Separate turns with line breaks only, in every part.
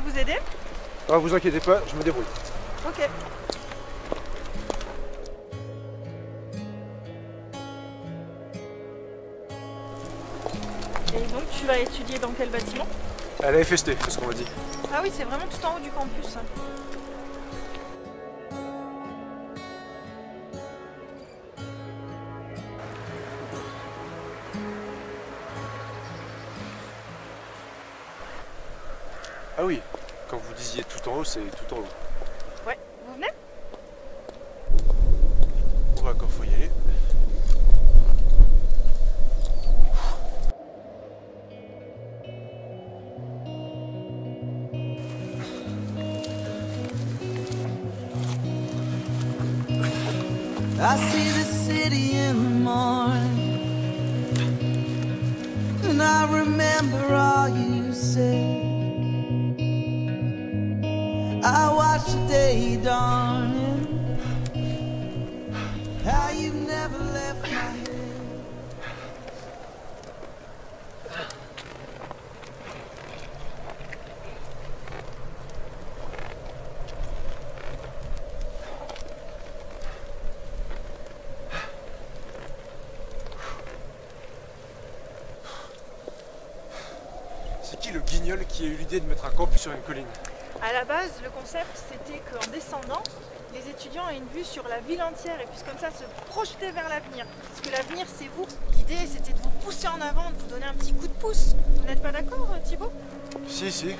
vous aider?
Ah, vous inquiétez pas, je me débrouille.
Ok. Et donc tu vas étudier dans quel bâtiment?
À la FST, c'est ce qu'on m'a dit.
Ah oui, c'est vraiment tout en haut du campus.
Ah oui, quand vous disiez tout en haut, c'est tout en haut.
Ouais, vous venez?
Bon bah quand faut y aller.
I see the city in the morning, and I remember all you said. I watch the day dawning, how you never left my head.
C'est qui le guignol qui a eu l'idée de mettre un campus sur une colline?
À la base, le concept, c'était qu'en descendant, les étudiants aient une vue sur la ville entière et puissent comme ça se projeter vers l'avenir. Parce que l'avenir, c'est vous. L'idée, c'était de vous pousser en avant, de vous donner un petit coup de pouce. Vous n'êtes pas d'accord, Thibaut?
Si, si.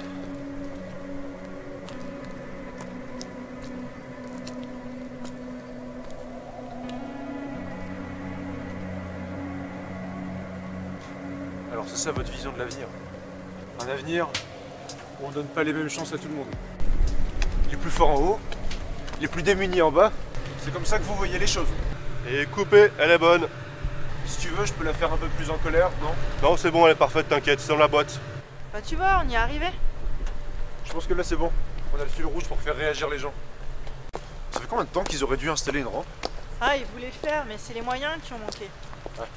Alors c'est ça votre vision de l'avenir? Un avenir où on donne pas les mêmes chances à tout le monde. Les plus forts en haut, les plus démunis en bas. C'est comme ça que vous voyez les choses.
Et coupée, elle est bonne.
Si tu veux, je peux la faire un peu plus en colère, non?
Non, c'est bon, elle est parfaite, t'inquiète, c'est dans la boîte.
Bah tu vois, on y est arrivé.
Je pense que là c'est bon. On a le fil rouge pour faire réagir les gens. Ça fait combien de temps qu'ils auraient dû installer une rampe?
Ah, ils voulaient le faire, mais c'est les moyens qui ont manqué.
Ouais.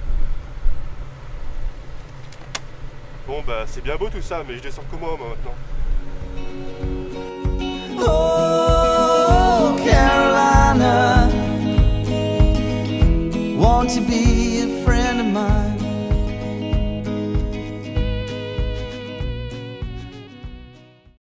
Bon bah c'est bien beau tout ça, mais je descends comment moi maintenant?